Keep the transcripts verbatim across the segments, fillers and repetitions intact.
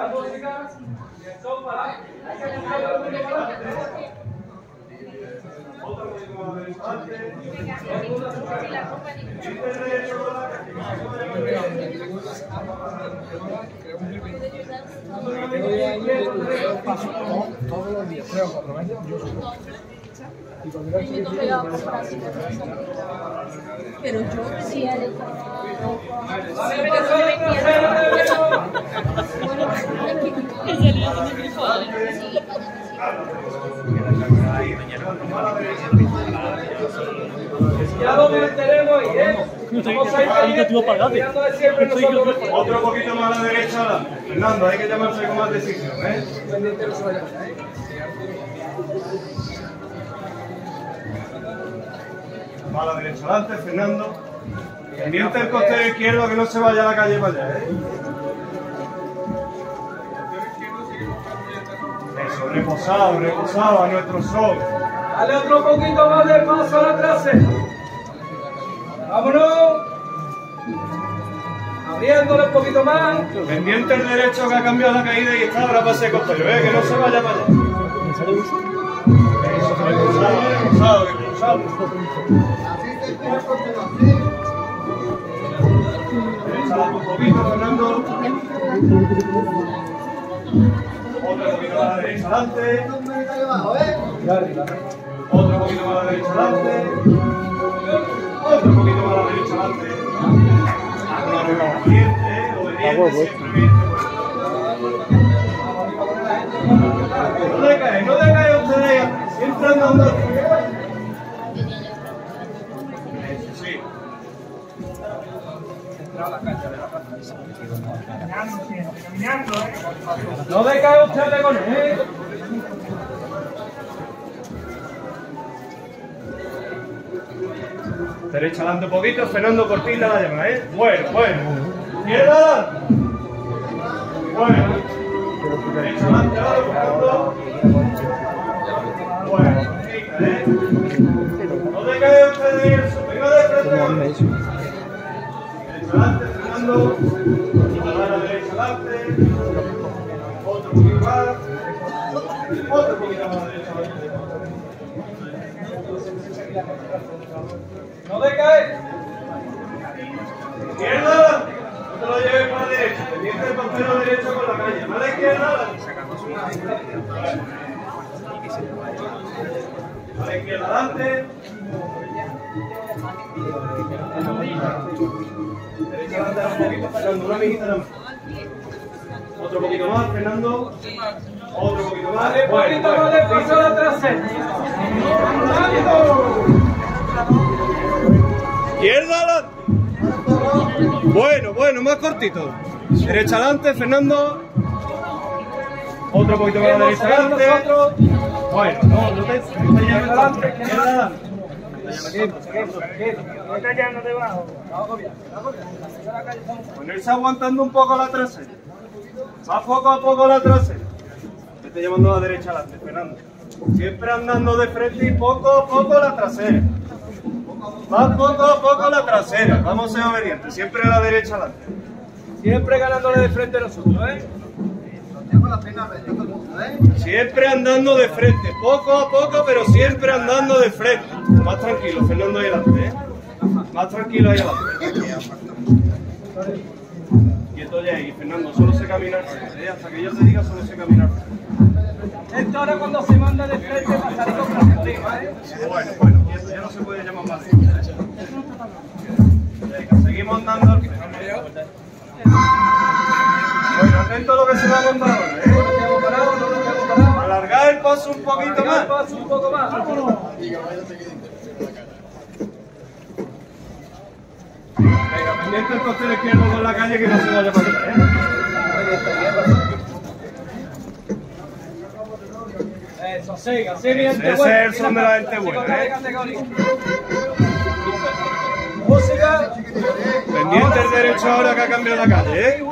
música. Y el son para. Otro poquito más adelante. Todos los días, tres o cuatro veces, yo solo. Y cuando era chiquitito, pero yo sí haré. Ya lo mantenemos y ¿eh? Otro poquito más a la derecha. Fernando, hay que llamarse con más decisión, ¿eh? Va a la derecha adelante, Fernando. Pendiente el costero izquierdo, que no se vaya a la calle para allá, ¿eh? Eso, reposado, reposado a nuestro sol. Dale otro poquito más de paso a la trasera. Vámonos. Abriéndole un poquito más. Pendiente el derecho, que ha cambiado la caída y está ahora para ese costero, ¿eh? Que no se vaya para allá. Eso, reposado, reposado, reposado. Derecha un poquito, Fernando. Otro poquito más a la derecha adelante. Otro poquito más a la derecha adelante. Otro poquito más a la derecha adelante. Obediente, obediente, simplemente. No decae, no decae ustedes, siempre andando. Eso sí. No decae ustedes con él. Derecha adelante un poquito, Fernando Cortina la llama, ¿eh? Bueno, bueno. Izquierda. Bueno. Derecha adelante, ahora, Fernando. Bueno, ¿eh? No te cae usted de eso, venga de frente. Derecha adelante, Fernando. A la derecha adelante. Otro poquito más. Otro poquito más a la derecha adelante. No decae. Izquierda, no te lo lleves para la derecha, pendiente el costero derecho con la calle. A la izquierda, a la izquierda adelante. Derecha adelante un poquito, Fernando, una mijita nada más. Otro poquito más, Fernando. Otro poquito más. Dale un poquito más de paso a la trasera. Izquierda adelante. Bueno, bueno, más cortito. Derecha adelante, Fernando. Otro poquito más a la derecha adelante. Bueno, no, no te, no te llames adelante. Izquierda adelante. Ponerse aguantando un poco la trasera. Va poco a poco la trasera. Te estoy llamando a la derecha adelante, Fernando. Siempre andando de frente y poco a poco la trasera. Va poco a poco la trasera. Vamos a ser obedientes. Siempre a la derecha adelante. Siempre ganándole de frente a nosotros, ¿eh? Siempre andando de frente. Poco a poco, pero siempre andando de frente. Más tranquilo, Fernando, ahí adelante, ¿eh? Más tranquilo ahí adelante. Quieto ya ahí, Fernando. Solo sé caminar. ¿eh? Hasta que yo te diga, solo sé caminar. Esto ahora cuando se manda de frente pasaré con la encima, ¿eh? Bueno, bueno, quieto. Ya no se puede llamar más. Venga, seguimos andando al frente. Bueno, atento a lo que se va a montar ahora, ¿eh? No nos quedamos parados, no nos quedamos parados. Alargar el paso un poquito Alargar el más. paso un poco más. Vámonos. Venga, pendiente el costero izquierdo con la calle que no se vaya para atrás, ¿eh? Eso, siga, siga. Ese es el son de la gente buena, ¿eh? Música. Pendiente el derecho ahora que ha cambiado la calle, ¿eh?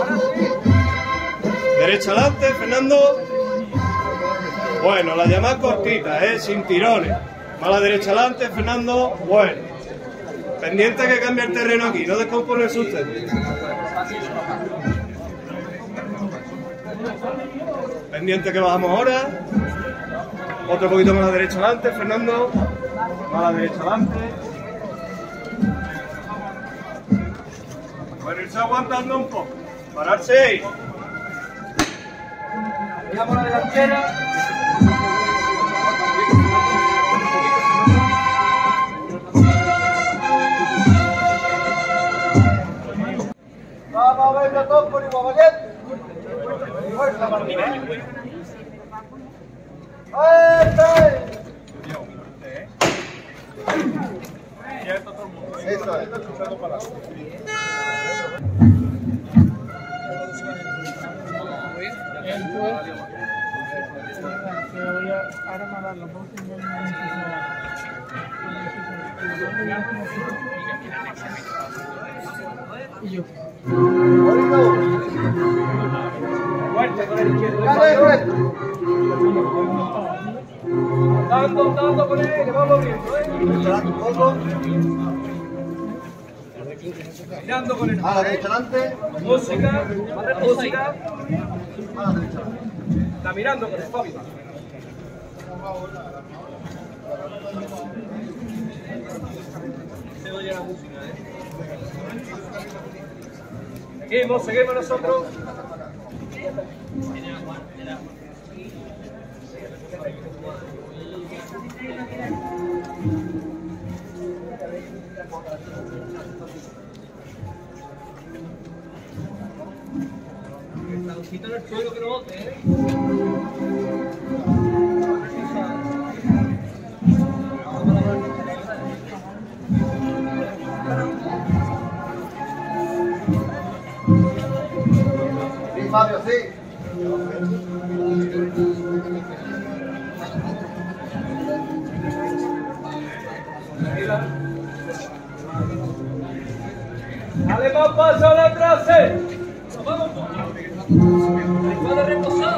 Derecha adelante, Fernando. Bueno, la llamada cortita, ¿eh? Sin tirones. A la derecha adelante, Fernando. Bueno. Pendiente que cambie el terreno aquí, no descomponerse usted. Pendiente que bajamos ahora. Otro poquito más a la derecha adelante, Fernando. Más a la derecha adelante. Bueno, irse aguantando un poco. Pararse. Dejamos la delantera. Vamos a verlo todos por igual, valiente. Fuerza, Martín. Eso es. Ahora me va los y yo. Fuerte con el izquierdo. Dale, fuerte. Dando, dando con él, que vamos viendo, ¿eh? Un poco. Mirando con el A la derecha adelante. música, música. A la derecha adelante. Está mirando con el Fabi. Se oye la música, ¿eh? Seguimos, seguimos nosotros. Calcito en el suelo que no bote, ¿eh? Sí, Fabio, sí. Dale más paso a la trasera. Vamos. Puede reposar.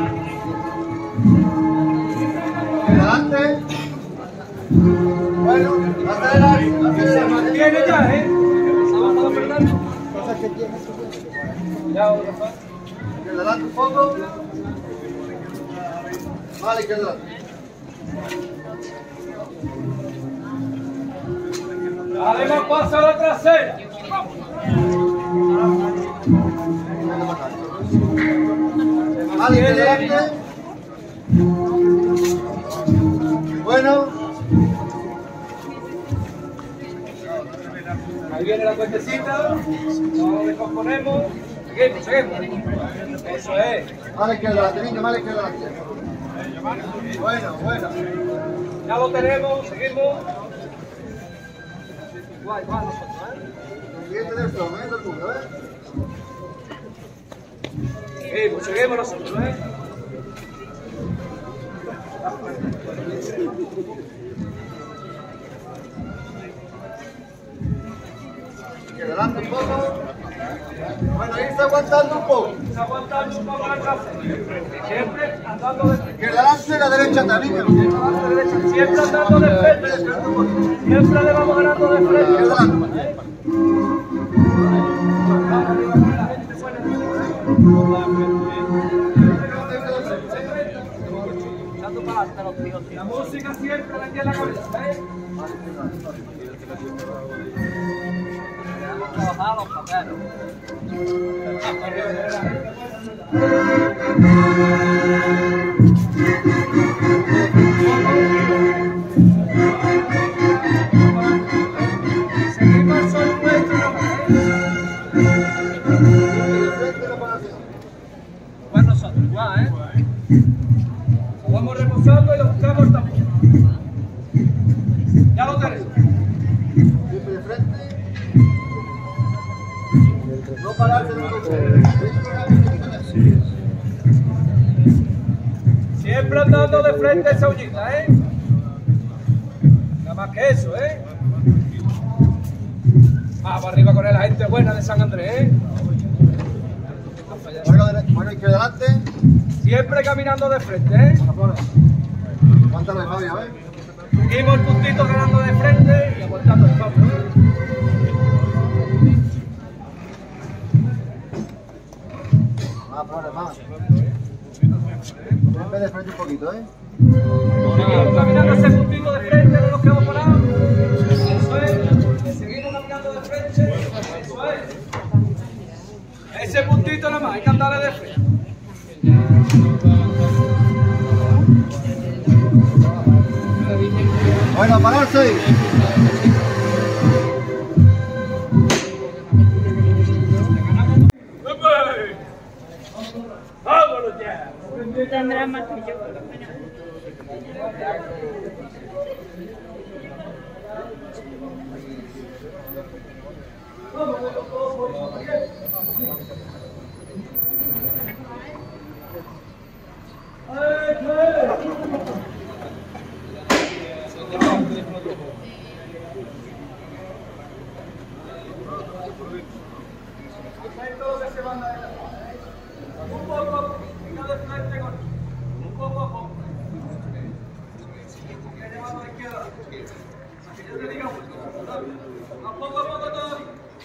Adelante. Bueno, acelerar, acelerar. Mantiene ya, ¿eh? Avanzado Fernando. Ya, Rafa. Adelante un poco. Vale, que adelante. Dale más paso a la trasera. Vale, que adelante. Bueno. Ahí viene la cuentecita. Nos descomponemos. Seguimos, seguimos. Eso es. Vale, que adelante, venga, vale, que adelante. Bueno, bueno. Ya lo tenemos, seguimos. Igual, igual nosotros, ¿eh? Siguiente de esto, ¿eh? Todo el mundo, ¿eh? Seguimos, seguimos nosotros, ¿eh? Que adelante un poco. Bueno, irse aguantando un poco. Vamos a aguantar un poco la clase. Siempre andando de frente. Que adelante la derecha también. Siempre andando de frente. Siempre le vamos ganando de Que frente. adelante. La música siempre la en la cabeza, ¿eh? Trabajar los paperos. Seguimos al nuestro. Igual nosotros, igual, ¿eh? Vamos reposando y lo buscamos también. Ya lo tenemos. Siempre de frente. No pararse de un Siempre andando de frente esa uñita, ¿eh? Nada más que eso, ¿eh? Vamos arriba con la gente buena de San Andrés, ¿eh? Bueno, bueno, y que adelante. Siempre caminando de frente, ¿eh? Aguántalo de Fabio, ¿eh? Seguimos el puntito ganando de frente y aguantando el paso. Más, más, más. Siempre de frente un poquito, ¿eh? Seguimos caminando ese puntito de frente, no nos quedamos parados. Eso es. Seguimos caminando de frente. Eso es. Ese puntito nada más, hay que andarle de frente. Bueno, pararse. ¡Vámonos ya! Tú tendrás más que yo, por lo menos. Un poco a poco, venga de frente con un poco a poco. Que llevamos a la izquierda. Que yo te diga un poco a poco todo.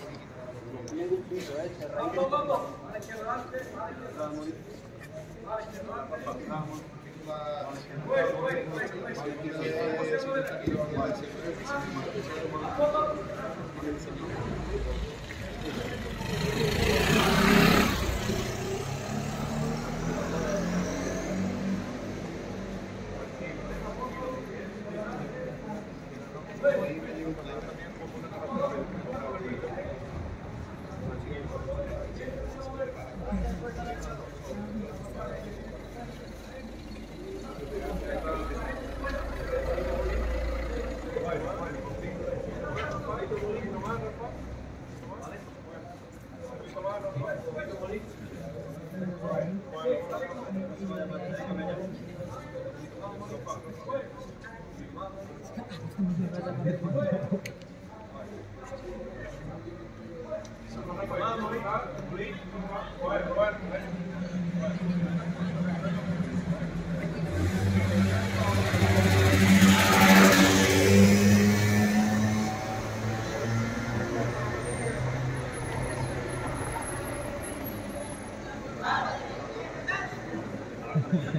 Un poco a poco. A la izquierda adelante, a la izquierda adelante. A la izquierda adelante. Bueno, bueno, bueno, bueno. Gracias.